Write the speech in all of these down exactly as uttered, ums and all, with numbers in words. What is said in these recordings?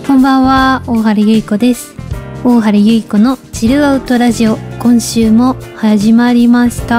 こんばんは、大原ゆい子です。大原ゆい子のチルアウトラジオ、今週も始まりました。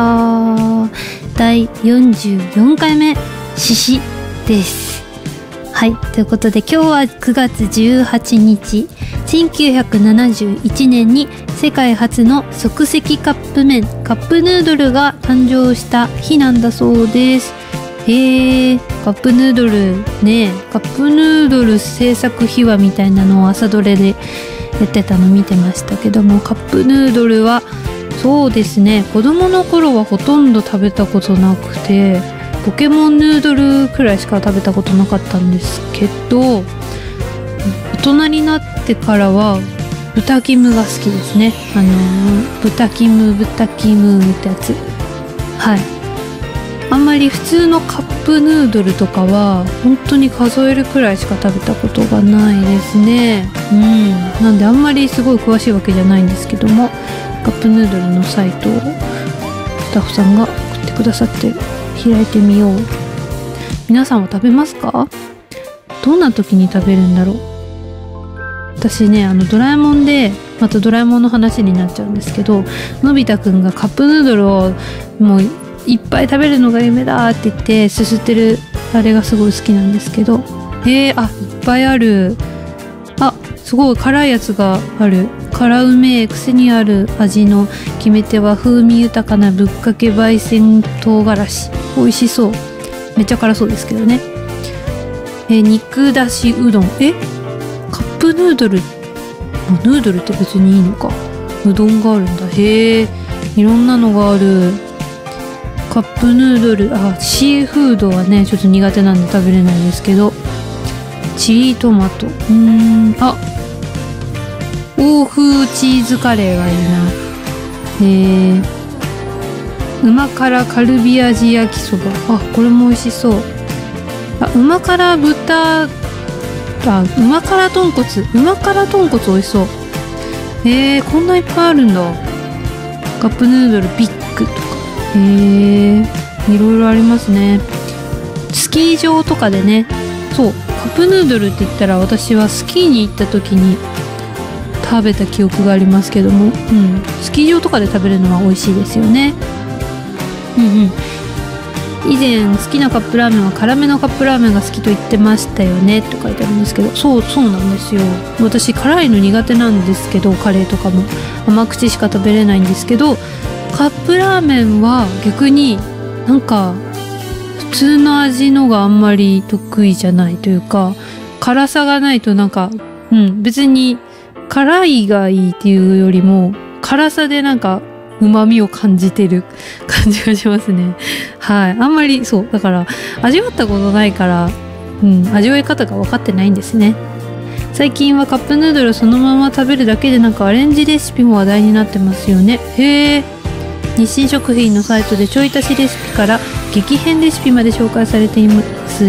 だいよんじゅうよんかいめ、獅子です。はい、ということで今日はくがつじゅうはちにち、せんきゅうひゃくななじゅういちねんに世界初の即席カップ麺、カップヌードルが誕生した日なんだそうです。へー、カップヌードルね、カップヌードル制作秘話みたいなのを朝ドラでやってたの見てましたけども、カップヌードルはそうですね、子供の頃はほとんど食べたことなくて、ポケモンヌードルくらいしか食べたことなかったんですけど、大人になってからは豚キムが好きですね。あのー、豚キム豚キムってやつ、はい。あんまり普通のカップヌードルとかは本当に数えるくらいしか食べたことがないですね。うん、なんであんまりすごい詳しいわけじゃないんですけども、カップヌードルのサイトをスタッフさんが送ってくださって開いてみよう。皆さんは食べますか？どんな時に食べるんだろう。私ね、あのドラえもんで、またドラえもんの話になっちゃうんですけど、のび太くんがカップヌードルをもういっぱい食べるのが夢だって言ってすすってるあれがすごい好きなんですけど、えー、あ、いっぱいある。あ、すごい辛いやつがある。辛うめえ癖にある味の決め手は風味豊かなぶっかけ焙煎唐辛子。美味しそう。めっちゃ辛そうですけどね。えー、肉だしうどん。え、カップヌードル、ヌードルって別にいいのか。うどんがあるんだ。へえ、いろんなのがある。カップヌードル、あ、シーフードはねちょっと苦手なんで食べれないですけど、チリトマト、うーん、あ、欧風チーズカレーがいいな。えー、うま辛カルビ味焼きそば、あ、これも美味しそう。あ、うま辛豚、あ、うま辛豚骨、うま辛豚骨美味しそう。えー、こんないっぱいあるんだ。カップヌードルビッグとか、へえ、いろいろありますね。スキー場とかでね、そう、カップヌードルって言ったら私はスキーに行った時に食べた記憶がありますけども、うん、スキー場とかで食べるのは美味しいですよね。うんうん。以前好きなカップラーメンは辛めのカップラーメンが好きと言ってましたよねって書いてあるんですけど、そうそうなんですよ。私辛いの苦手なんですけど、カレーとかも甘口しか食べれないんですけど、カップラーメンは逆になんか普通の味のがあんまり得意じゃないというか、辛さがないとなんか、うん、別に辛いがいいっていうよりも辛さでなんか旨味を感じてる感じがしますね。はい、あんまりそうだから味わったことないから、うん、味わい方が分かってないんですね。最近はカップヌードルそのまま食べるだけでなんかアレンジレシピも話題になってますよね。へえ。日清食品のサイトでちょい足しレシピから激変レシピまで紹介されています。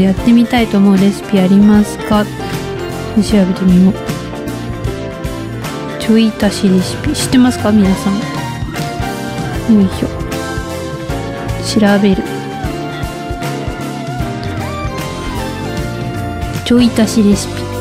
やってみたいと思うレシピありますか？調べてみよう。ちょい足しレシピ知ってますか皆さん？よいしょ、調べる。ちょい足しレシピ、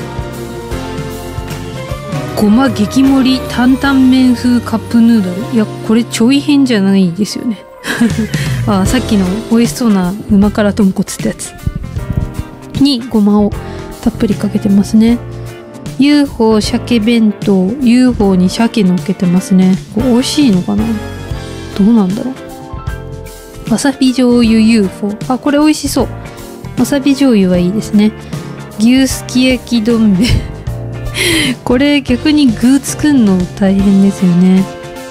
ごま激盛り担々麺風カップヌードル。いや、これちょい変じゃないですよね。あ、さっきの美味しそうなうま辛豚骨ってやつにごまをたっぷりかけてますね。 ユーフォー 鮭弁当、 ユーフォー に鮭乗っけてますね。これ美味しいのかな、どうなんだろう。わさび醤油 ユーフォー、 あ、これ美味しそう。わさび醤油はいいですね。牛すき焼きどん兵衛これ逆に具作るの大変ですよね。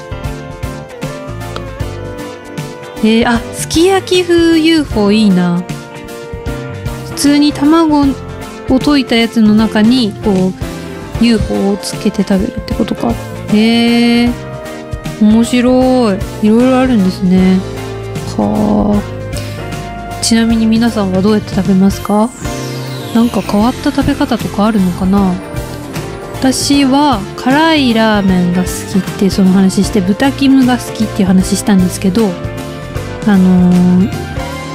えー、あ、すき焼き風 ユーフォー いいな。普通に卵を溶いたやつの中にこう ユーフォー をつけて食べるってことか。へえー、面白い。いろいろあるんですね。はあ。ちなみに皆さんはどうやって食べますか？なんか変わった食べ方とかあるのかな？私は辛いラーメンが好きってその話して、豚キムが好きっていう話したんですけど、あのー、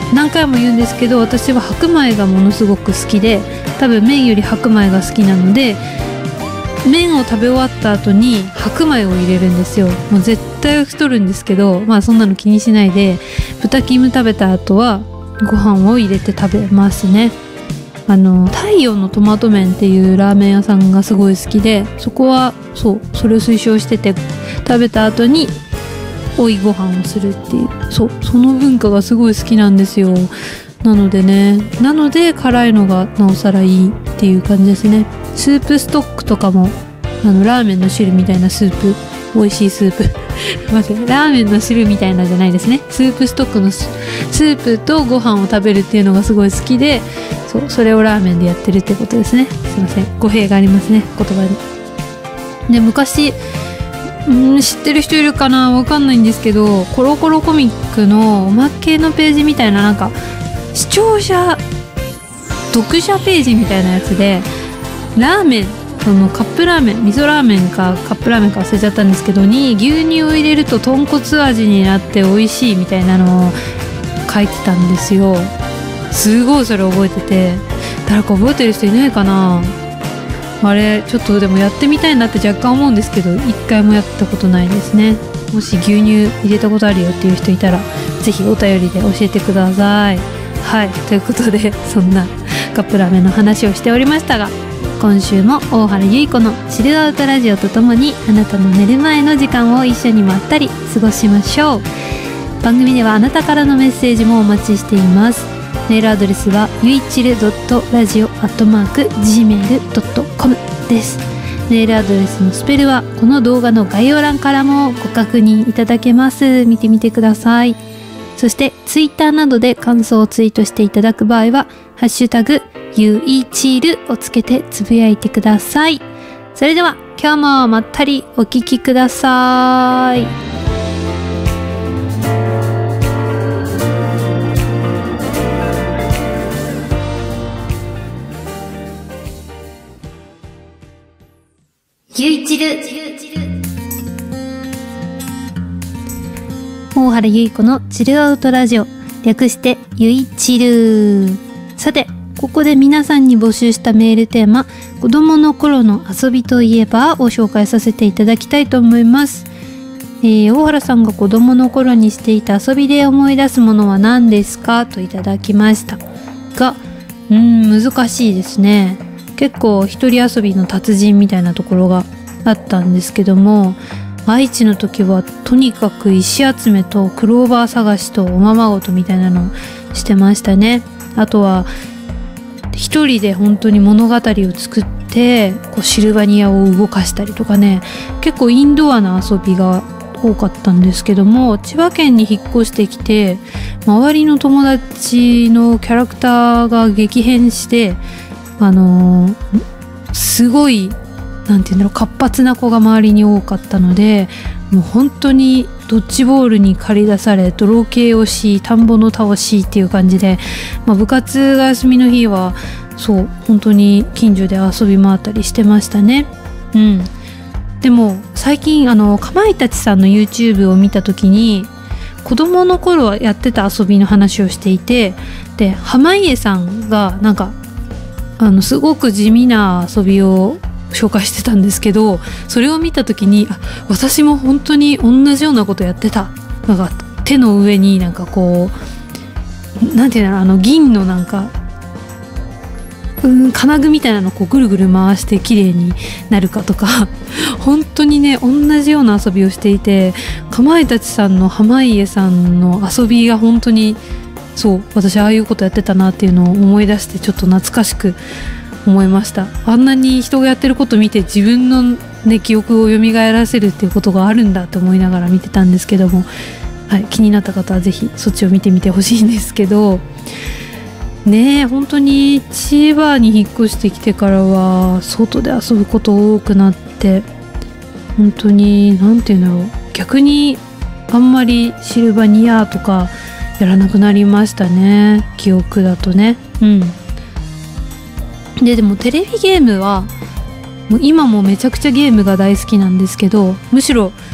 何回も言うんですけど、私は白米がものすごく好きで、多分麺より白米が好きなので、麺を食べ終わった後に白米を入れるんですよ。もう絶対太るんですけど、まあそんなの気にしないで、豚キム食べた後はご飯を入れて食べますね。あの太陽のトマト麺っていうラーメン屋さんがすごい好きで、そこはそうそれを推奨してて、食べた後に追いご飯をするっていう、そうその文化がすごい好きなんですよ。なのでね、なので辛いのがなおさらいいっていう感じですね。スープストックとかも、あのラーメンの汁みたいなスープ、美味しいスープ待って、ラーメンの汁みたいなじゃないですね。スープストックのスープとご飯を食べるっていうのがすごい好きで、そうそれをラーメンでやってるってことですね。すいません、語弊がありますね、言葉に。で、昔ん知ってる人いるかな、わかんないんですけど、コロコロコミックのおまけのページみたいな、なんか視聴者読者ページみたいなやつで、ラーメン、そのカップラーメン、味噌ラーメンかカップラーメンか忘れちゃったんですけどに、牛乳を入れると豚骨味になって美味しいみたいなのを書いてたんですよ。すごいそれ覚えてて、誰か覚えてる人いないかな。あれちょっとでもやってみたいなって若干思うんですけど、一回もやったことないですね。もし牛乳入れたことあるよっていう人いたら、ぜひお便りで教えてください。はい、ということで、そんなカップラーメンの話をしておりましたが、今週も大原ゆい子のチルアウトラジオとともに、あなたの寝る前の時間を一緒にまったり過ごしましょう。番組ではあなたからのメッセージもお待ちしています。メールアドレスはゆいちる .radio アットマーク ジーメール ドットコム です。メールアドレスのスペルはこの動画の概要欄からもご確認いただけます。見てみてください。そしてツイッターなどで感想をツイートしていただく場合は、ハッシュタグゆいちるをつけてつぶやいてください。それでは今日もまったりお聞きください。ゆいちる大原ゆい子のチルアウトラジオ、略してゆいちる。さて、ここで皆さんに募集したメールテーマ、子供の頃の遊びといえばを紹介させていただきたいと思います。えー、大原さんが子供の頃にしていた遊びで思い出すものは何ですかといただきましたが、うーん難しいですね。結構一人遊びの達人みたいなところがあったんですけども、愛知の時はとにかく石集めとクローバー探しとおままごとみたいなのをしてましたね。あとは一人で本当に物語を作ってこうシルバニアを動かしたりとかね、結構インドアな遊びが多かったんですけども、千葉県に引っ越してきて周りの友達のキャラクターが激変して、あのー、すごいなんていうんだろう、活発な子が周りに多かったので、もう本当にドッジボールに駆り出され、泥系をし、田んぼの倒しっていう感じで、まあ、部活が休みの日はそう本当に近所で遊び回ったりしてましたね。うん。でも最近あのかまいたちさんの YouTube を見た時に、子供の頃はやってた遊びの話をしていて、で濱家さんがなんかあのすごく地味な遊びを紹介してたんですけど、それを見た時に、あ、私も本当に同じようなことやってた。なんか手の上になんかこうなんていうの、あの銀のなんかうん金具みたいなのをこうぐるぐる回して綺麗になるかとか本当にね同じような遊びをしていて、かまいたちさんの濱家さんの遊びが本当にそう私ああいうことやってたなっていうのを思い出して、ちょっと懐かしく思いました。あんなに人がやってること見て自分の、ね、記憶を蘇らせるっていうことがあるんだって思いながら見てたんですけども、はい、気になった方はぜひそっちを見てみてほしいんですけどね。え本当に千葉に引っ越してきてからは外で遊ぶこと多くなって、本当になんていうんだろう、逆にあんまりシルバニアとかやらなくなりましたね、記憶だとね。うんででもテレビゲームはもう今もめちゃくちゃゲームが大好きなんですけど、むしろ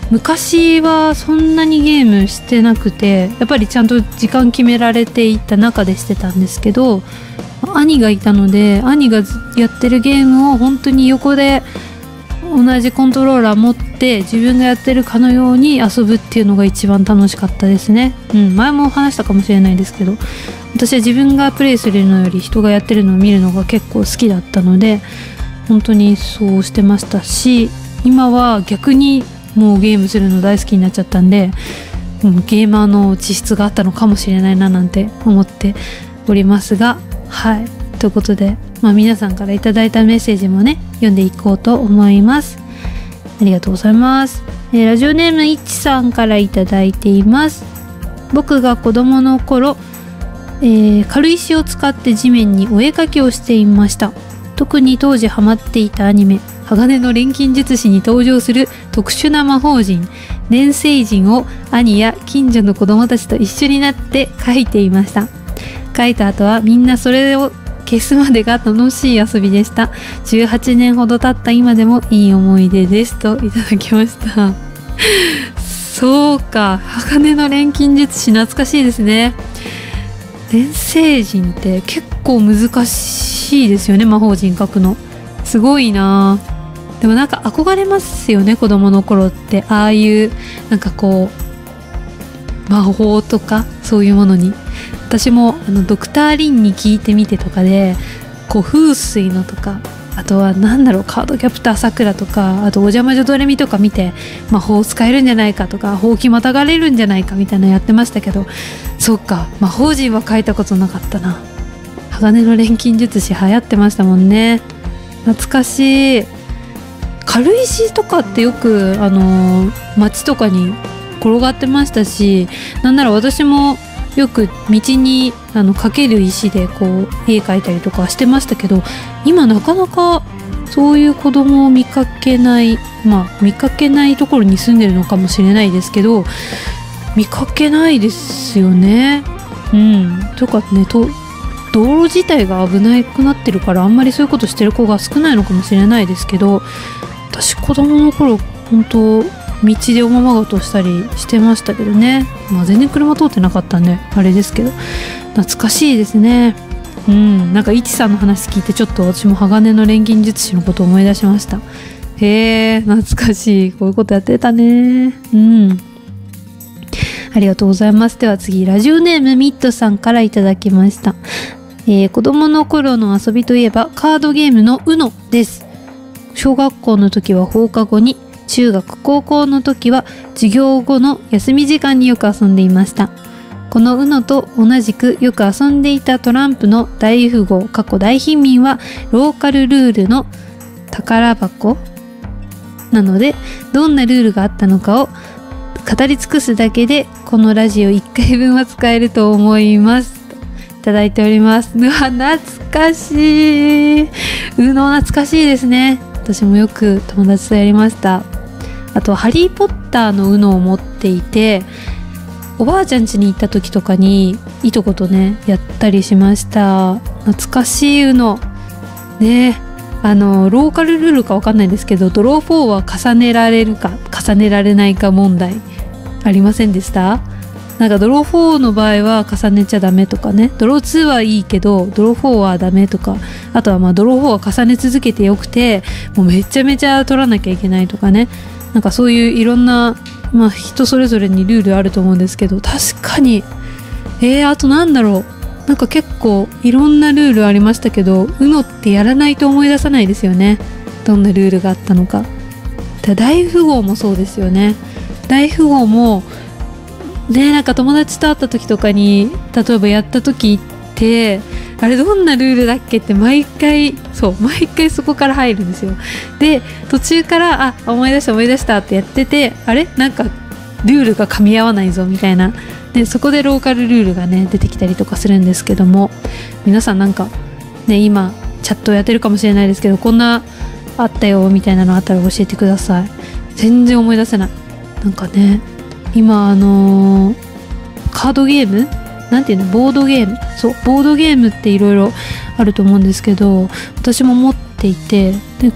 昔はそんなにゲームしてなくて、やっぱりちゃんと時間決められていた中でしてたんですけど、兄がいたので兄がやってるゲームを本当に横で同じコントローラー持って自分がやってるかのように遊ぶっていうのが一番楽しかったですね。うん、前も話したかもしれないですけど、私は自分がプレイするのより人がやってるのを見るのが結構好きだったので、本当にそうしてましたし、今は逆にもうゲームするの大好きになっちゃったんで、うん、ゲーマーの気質があったのかもしれないななんて思っておりますが、はい、ということで、まあ、皆さんからいただいたメッセージもね読んでいこうと思います。ありがとうございます。えー、ラジオネームいちさんからいただいています。僕が子供の頃、えー、軽石を使って地面にお絵かきをしていました。特に当時ハマっていたアニメ鋼の錬金術師に登場する特殊な魔法陣錬星人を兄や近所の子供たちと一緒になって描いていました。描いた後はみんなそれを消すまでが楽しい遊びでした。じゅうはちねんほど経った今でもいい思い出ですといただきました。そうか、鋼の錬金術師懐かしいですね。錬星人って結構難しいですよね、魔法陣描くの。すごいな。でもなんか憧れますよね、子供の頃って。ああいうなんかこう魔法とかそういうものに。私もあのドクターリンに聞いてみてとかで、こう風水のとか、あとはなんだろう、カードキャプターさくらとか、あとお邪魔女ドレミとか見て魔法使えるんじゃないかとか、ほうきまたがれるんじゃないかみたいなのやってましたけど、そうか、魔法陣は書いたことなかったな。鋼の錬金術師流行ってましたもんね。懐かしい。軽石とかってよくあの街とかに転がってましたし、なんなら私もよく道にあのかける石でこう絵描いたりとかしてましたけど、今なかなかそういう子供を見かけない、まあ見かけないところに住んでるのかもしれないですけど、見かけないですよね。うんとかね、と道路自体が危なくなってるからあんまりそういうことしてる子が少ないのかもしれないですけど、私子供の頃本当道でおままごとしたりしてましたけどね。まあ全然車通ってなかったんであれですけど、懐かしいですね。うん、なんかいちさんの話聞いてちょっと私も鋼の錬金術師のことを思い出しました。へえ、懐かしい。こういうことやってたね。うん、ありがとうございます。では次、ラジオネームミッドさんからいただきました。えー、子供の頃の遊びといえばカードゲームの ウノ です。小学校の時は放課後に、中学高校の時は授業後の休み時間によく遊んでいました。この ウノ と同じくよく遊んでいたトランプの大富豪過去大貧民はローカルルールの宝箱なので、どんなルールがあったのかを語り尽くすだけでこのラジオいっかいぶんは使えると思いますといただいております。うわ、懐かしい。 ウノ 懐かしいですね。私もよく友達とやりました。あとハリーポッターの ウノ を持っていて、おばあちゃん家に行った時とかにいとことねやったりしました。懐かしい ウノ ね。あのローカルルールかわかんないんですけど、ドローフォーは重ねられるか重ねられないか問題ありませんでした？なんかドローフォーの場合は重ねちゃダメとかね、ドローツーはいいけどドローフォーはダメとか、あとはまあドローフォーは重ね続けてよくてもうめちゃめちゃ取らなきゃいけないとかね、なんかそういういろんな、まあ、人それぞれにルールあると思うんですけど、確かにえー、あとなんだろう、なんか結構いろんなルールありましたけど、 ウノ ってやらないと思い出さないですよね、どんなルールがあったのか。大富豪もそうですよね。大富豪もね、なんか友達と会った時とかに例えばやった時ってあれどんなルールだっけって毎回そう毎回そこから入るんですよ。で途中からあ思い出した思い出したってやってて、あれなんかルールが噛み合わないぞみたいなで、そこでローカルルールがね出てきたりとかするんですけども、皆さんなんかね今チャットやってるかもしれないですけど、こんなあったよみたいなのあったら教えてください。全然思い出せない。なんかね今あのー、カードゲームなんていうの、ボードゲーム、そうボードゲームっていろいろあると思うんですけど、私も持っていて、で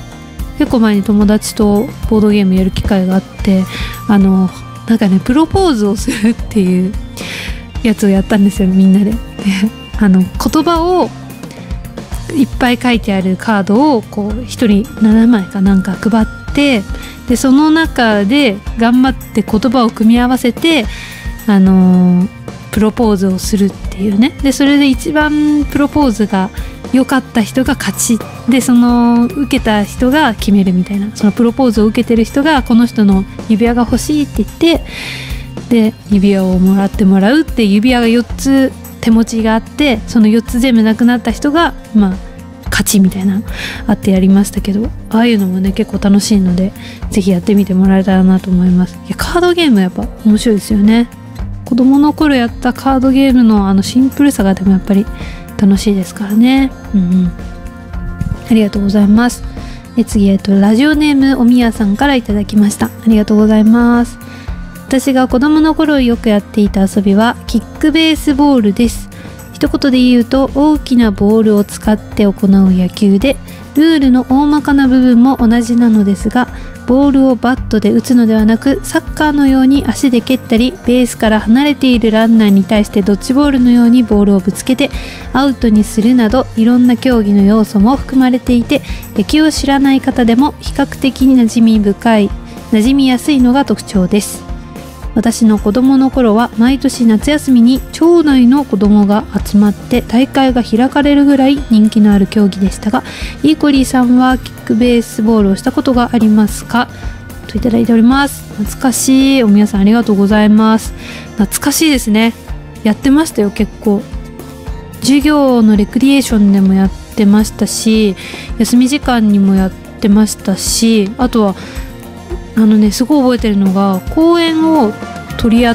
結構前に友達とボードゲームやる機会があって、あのなんかねプロポーズをするっていうやつをやったんですよ、みんなで。であの言葉をいっぱい書いてあるカードをこうひとりななまいかなんか配って、でその中で頑張って言葉を組み合わせて、あのー、プロポーズをするっていうね。でそれで一番プロポーズが良かった人が勝ちで、その受けた人が決めるみたいな、そのプロポーズを受けてる人がこの人の指輪が欲しいって言って、で指輪をもらってもらうっていう、指輪がよっつ手持ちがあって、そのよっつ全部なくなった人がまあ勝ちみたいなあってやりましたけど、ああいうのもね結構楽しいので、ぜひやってみてもらえたらなと思います。いやカードゲームやっぱ面白いですよね。子供の頃やったカードゲームのあのシンプルさがでもやっぱり楽しいですからね。うんうん、ありがとうございます。で次、えっと、ラジオネームおみやさんからいただきました。ありがとうございます。私が子供の頃よくやっていた遊びはキックベースボールです。一言で言うと大きなボールを使って行う野球で、ルールの大まかな部分も同じなのですが、ボールをバットで打つのではなく、サッカーのように足で蹴ったり、ベースから離れているランナーに対してドッジボールのようにボールをぶつけてアウトにするなど、いろんな競技の要素も含まれていて、野球を知らない方でも比較的に馴染み深い馴染みやすいのが特徴です。私の子供の頃は毎年夏休みに町内の子供が集まって大会が開かれるぐらい人気のある競技でしたが、イーコリーさんはキックベースボールをしたことがありますか、といただいております。懐かしい。お皆さんありがとうございます。懐かしいですね。やってましたよ。結構授業のレクリエーションでもやってましたし、休み時間にもやってましたし、あとはあのねすごい覚えてるのが、公園を取り合って、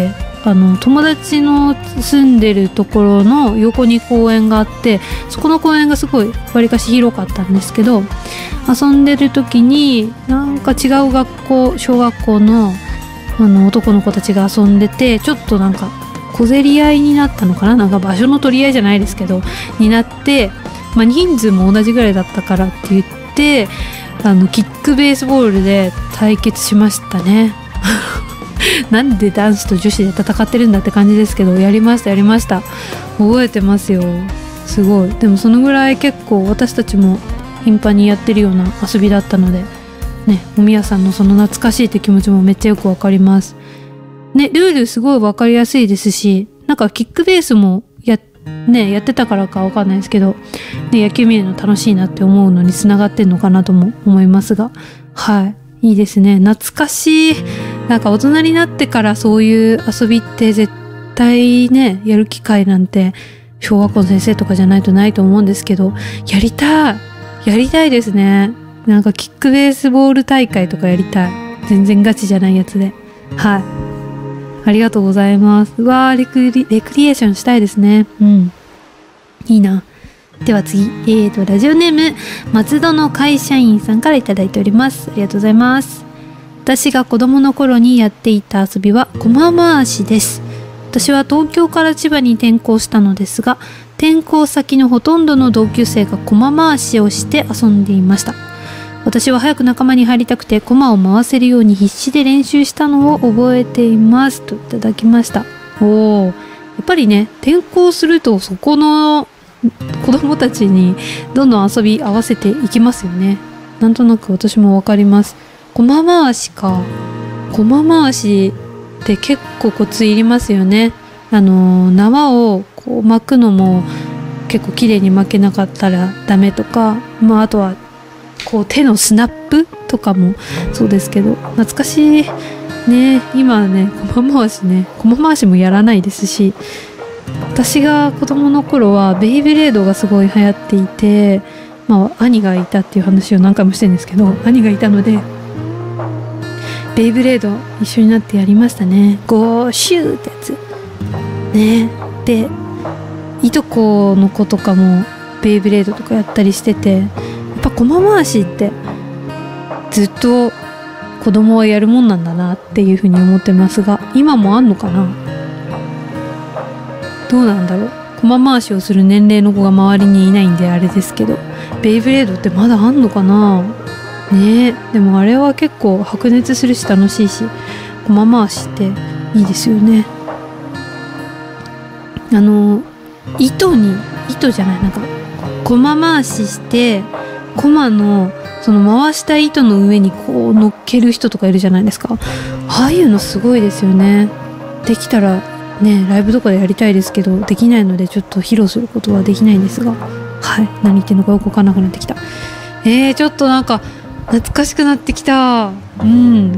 あの友達の住んでるところの横に公園があって、そこの公園がすごいわりかし広かったんですけど、遊んでる時になんか違う学校小学校のあの男の子たちが遊んでて、ちょっとなんか小競り合いになったのかな、なんか場所の取り合いじゃないですけどになって、まあ、人数も同じぐらいだったからって言って、あのキックベースボールで対決しましたねなんで男子と女子で戦ってるんだって感じですけど、やりましたやりました。覚えてますよ。すごい。でもそのぐらい結構私たちも頻繁にやってるような遊びだったのでね、おみやさんのその懐かしいって気持ちもめっちゃよくわかりますね。ルールすごいわかりやすいですし、なんかキックベースもやねやってたからかわかんないですけど、ね、野球見るの楽しいなって思うのにつながってんのかなとも思いますが、はいいいですね。懐かしい。なんか大人になってからそういう遊びって絶対ねやる機会なんて小学校の先生とかじゃないとないと思うんですけど、やりたいやりたいですね。なんかキックベースボール大会とかやりたい。全然ガチじゃないやつで。はいありがとうございます。うわーレクリ、レクリエーションしたいですね。うんいいな。では次、えーとラジオネーム松戸の会社員さんからいただいております。ありがとうございます。私が子供の頃にやっていた遊びは駒回しです。私は東京から千葉に転校したのですが、転校先のほとんどの同級生が駒回しをして遊んでいました。私は早く仲間に入りたくて駒を回せるように必死で練習したのを覚えていますといただきました。おー、やっぱりね転校するとそこの子供たちにどんどん遊び合わせていきますよね。なんとなく私もわかります。駒回しか。駒回しって結構コツいりますよね。あの縄をこう巻くのも結構綺麗に巻けなかったらダメとか、まああとはこう手のスナップとかもそうですけど、懐かしいね。今はね駒回しね駒回しもやらないですし、私が子供の頃はベイブレードがすごい流行っていて、まあ兄がいたっていう話を何回もしてるんですけど、兄がいたのでベイブレード一緒になってやりましたね。ゴーシューってやつね。でいとこの子とかもベイブレードとかやったりしてて、やっぱ駒回しってずっと子供はやるもんなんだなっていうふうに思ってますが、今もあんのかな。どうなんだろう。駒回しをする年齢の子が周りにいないんであれですけど、ベイブレードってまだあんのかな。 ねえ、でもあれは結構白熱するし楽しいし、コマ回しっていいですよね。あの糸に糸じゃないなんかコマ回ししてコマのその回した糸の上にこう乗っける人とかいるじゃないですか。ああいうのすごいですよね。できたらねライブとかでやりたいですけど、できないのでちょっと披露することはできないんですが、はい、何言ってんのかよく分かんなくなってきた。えー、ちょっとなんか懐かしくなってきた。うん、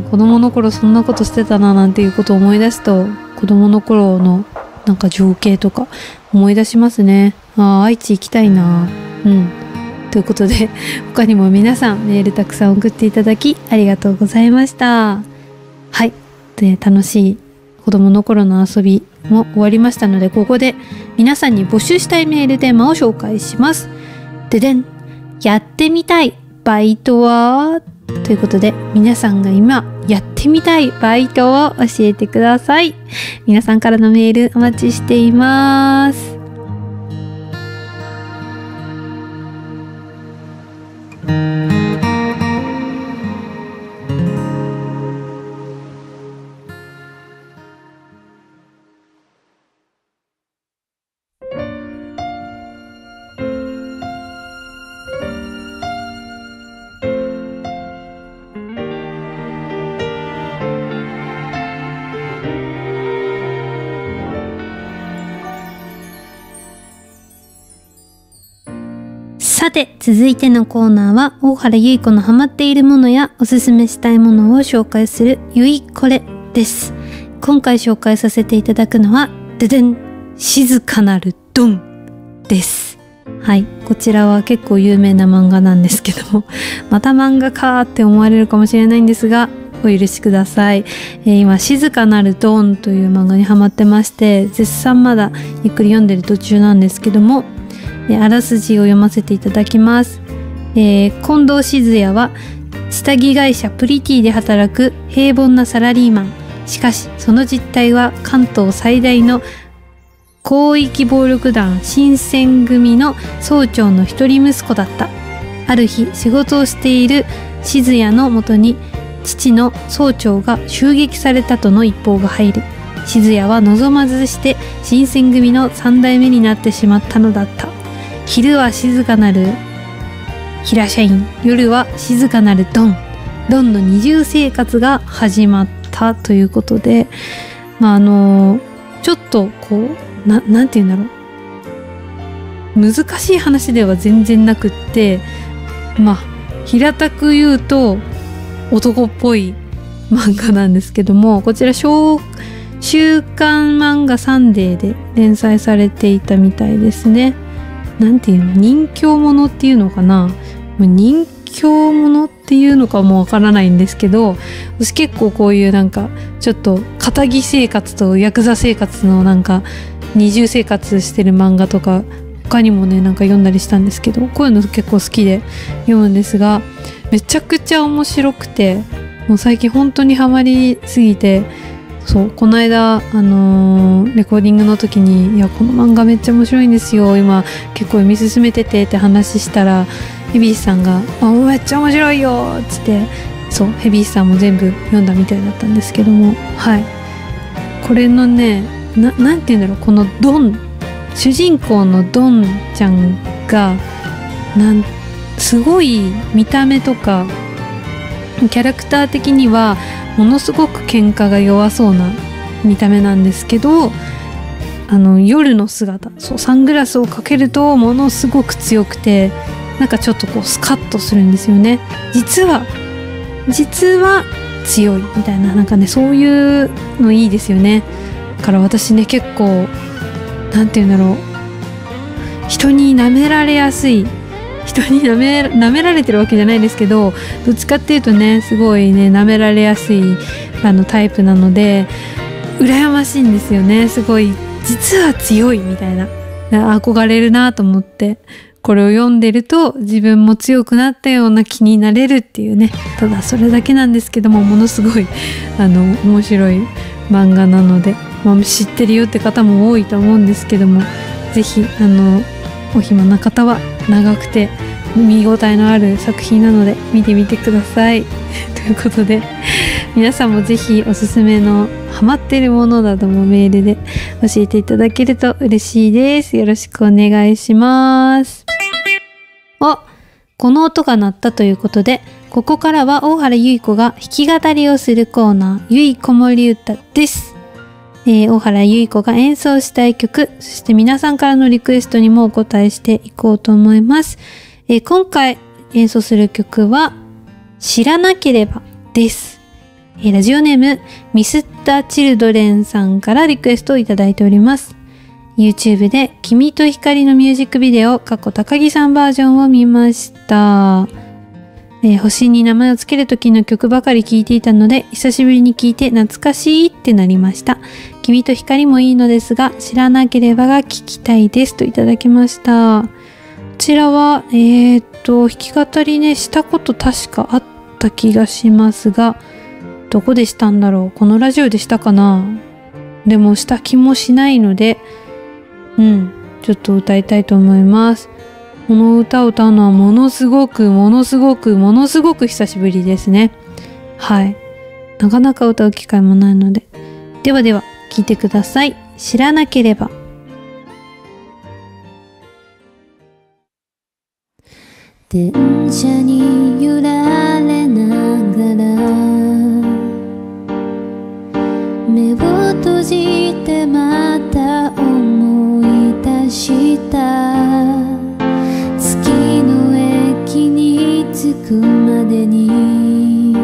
子供の頃そんなことしてたななんていうことを思い出すと、子供の頃のなんか情景とか思い出しますね。ああ、愛知行きたいな。うん。ということで、他にも皆さんメールたくさん送っていただきありがとうございました。はい。で、楽しい子供の頃の遊びも終わりましたので、ここで皆さんに募集したいメールテーマを紹介します。ででん。やってみたいバイトはということで、皆さんが今やってみたいバイトを教えてください。皆さんからのメールお待ちしています。さて、続いてのコーナーは大原ゆい子のハマっているものやおすすめしたいものを紹介するゆいこれです。今回紹介させていただくのはででん、静かなるドンです。はい、こちらは結構有名な漫画なんですけども、また漫画かーって思われるかもしれないんですが、お許しください。えー、今静かなるドンという漫画にハマってまして、絶賛まだゆっくり読んでる途中なんですけども、あらすじを読ませていただきます。えー、近藤静也は下着会社プリティで働く平凡なサラリーマン。しかしその実態は関東最大の広域暴力団新選組の総長の一人息子だった。ある日仕事をしている静也のもとに父の総長が襲撃されたとの一報が入る。静也は望まずして新選組の三代目になってしまったのだった。昼は静かなる平社員、夜は静かなるドン。ドンの二重生活が始まったということで、まああのちょっとこうななんて言うんだろう、難しい話では全然なくって、まあ平たく言うと男っぽい漫画なんですけども、こちら小週刊漫画サンデーで連載されていたみたいですね。なんていうの、人形者っていうのかな、人形者っていうのかもわからないんですけど、私結構こういうなんかちょっと堅気生活とヤクザ生活のなんか二重生活してる漫画とか他にもねなんか読んだりしたんですけど、こういうの結構好きで読むんですが、めちゃくちゃ面白くて、もう最近本当にハマりすぎて、そうこの間、あのー、レコーディングの時に「いやこの漫画めっちゃ面白いんですよ、今結構読み進めてて」って話したら、ヘビーさんが「あめっちゃ面白いよ」っつって、そうヘビーさんも全部読んだみたいだったんですけども、はい、これのね な, なんて言うんだろう、このドン、主人公のドンちゃんがなんすごい見た目とかキャラクター的にはものすごく喧嘩が弱そうな見た目なんですけど、あの夜の姿、そうサングラスをかけるとものすごく強くて、なんかちょっとこうスカッとするんですよね。実は実は強いみたいな、なんかねそういうのいいですよね。だから私ね結構なんていうんだろう、人に舐められやすい、人に舐め、舐められてるわけじゃないですけど、どっちかっていうとねすごいね舐められやすいあのタイプなので羨ましいんですよね。すごい実は強いみたいな、憧れるなと思って、これを読んでると自分も強くなったような気になれるっていうね、ただそれだけなんですけども、ものすごいあの面白い漫画なので、まあ、知ってるよって方も多いと思うんですけども、ぜひあのお暇な方は長くて見応えのある作品なので見てみてくださいということで、皆さんもぜひおすすめのハマってるものなどもメールで教えていただけると嬉しいです。よろしくお願いします。お、この音が鳴ったということで、ここからは大原ゆい子が弾き語りをするコーナー、ゆい子守歌です。えー、大原ゆい子が演奏したい曲、そして皆さんからのリクエストにもお答えしていこうと思います。えー、今回演奏する曲は知らなければです。えー、ラジオネームミスターチルドレンさんからリクエストをいただいております。YouTube で君と光のミュージックビデオ過去高木さんバージョンを見ました。えー、星に名前をつける時の曲ばかり聴いていたので、久しぶりに聴いて懐かしいってなりました。君と光もいいのですが、知らなければが聴きたいですといただきました。こちらはえー、っと弾き語りねしたこと確かあった気がしますが、どこでしたんだろう。このラジオでしたかな。でもした気もしないので、うんちょっと歌いたいと思います。この歌を歌うのはものすごくものすごくものすごく久しぶりですね。はい、なかなか歌う機会もないので、ではでは聴いてください。知らなければ。 電車に揺られながら目を閉じてまた思い出した。月の駅に着くまでに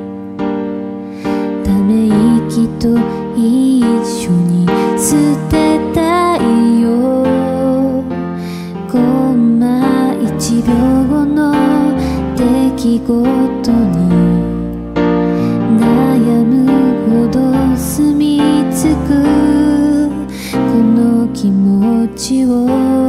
ため息と一緒に捨てたいよ。コンマいちびょうごの出来事に悩むほど住み着くこの気持ちを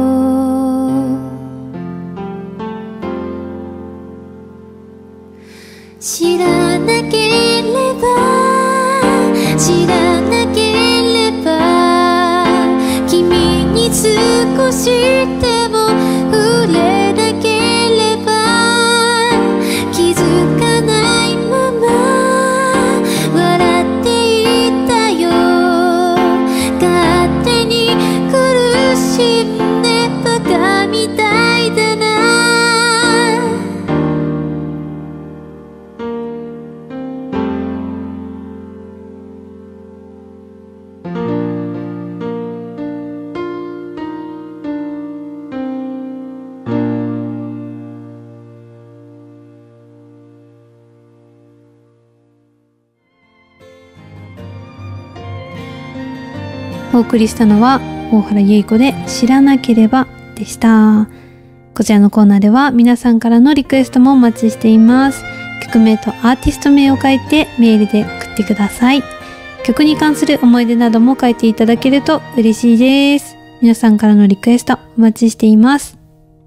知らなければ知らなければ君に少しでも触れなければ気づかないまま笑っていたよ。勝手に苦しんでバカみたいだな。 お送りしたのは大原ゆい子で知らなければでした。こちらのコーナーでは皆さんからのリクエストもお待ちしています。曲名とアーティスト名を書いてメールで送ってください。曲に関する思い出なども書いていただけると嬉しいです。皆さんからのリクエストお待ちしています。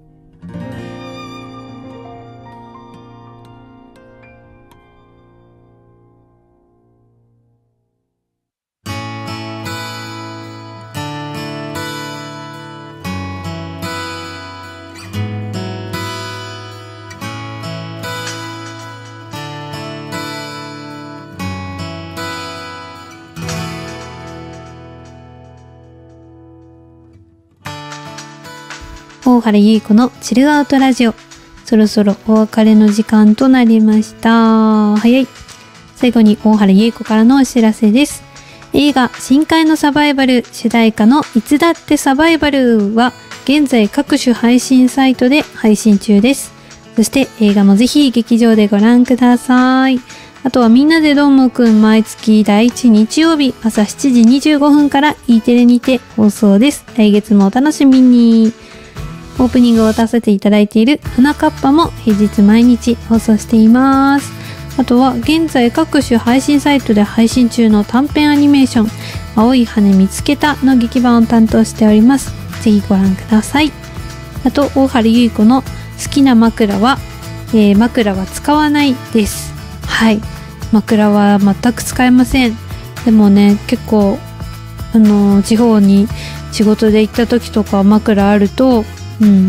大原ゆい子のチルアウトラジオ、そろそろお別れの時間となりました。早い。最後に大原ゆい子からのお知らせです。映画深海のサバイバル主題歌のいつだってサバイバルは現在各種配信サイトで配信中です。そして映画もぜひ劇場でご覧ください。あとはみんなでどーもくん毎月だいいち日曜日朝しちじにじゅうごふんから E テレにて放送です。来月もお楽しみに。オープニングを出させていただいている花かっぱも平日毎日放送しています。あとは現在各種配信サイトで配信中の短編アニメーション青い羽見つけたの劇版を担当しております。ぜひご覧ください。あと大原ゆい子の好きな枕は、えー、枕は使わないです。はい、枕は全く使えません。でもね、結構あのー、地方に仕事で行った時とか枕あるとうん、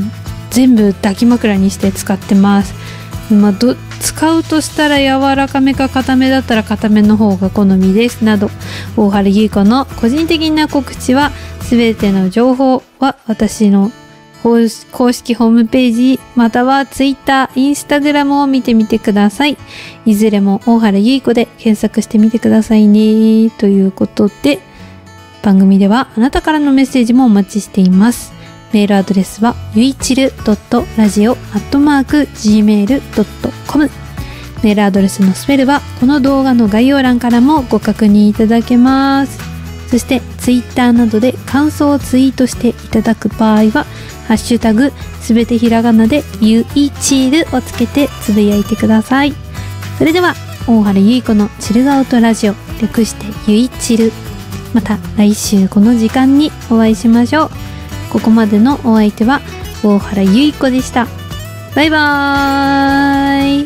全部抱き枕にして使ってます。まあ、ど使うとしたら柔らかめか固めだったら固めの方が好みですなど、大原優子の個人的な告知はすべての情報は私の公式ホームページまたはツイッター、インスタグラムを見てみてください。いずれも大原優子で検索してみてくださいね。ということで、番組ではあなたからのメッセージもお待ちしています。メールアドレスはゆいちる ラジオ アットマーク ジーメール ドットコム。 メールアドレスのスペルはこの動画の概要欄からもご確認いただけます。そしてツイッターなどで感想をツイートしていただく場合はハッシュタグすべてひらがなでゆいちるをつけてつぶやいてください。それでは大原優子のチルアウトラジオ、略してゆいちる、また来週この時間にお会いしましょう。ここまでのお相手は大原優子でした。バイバーイ。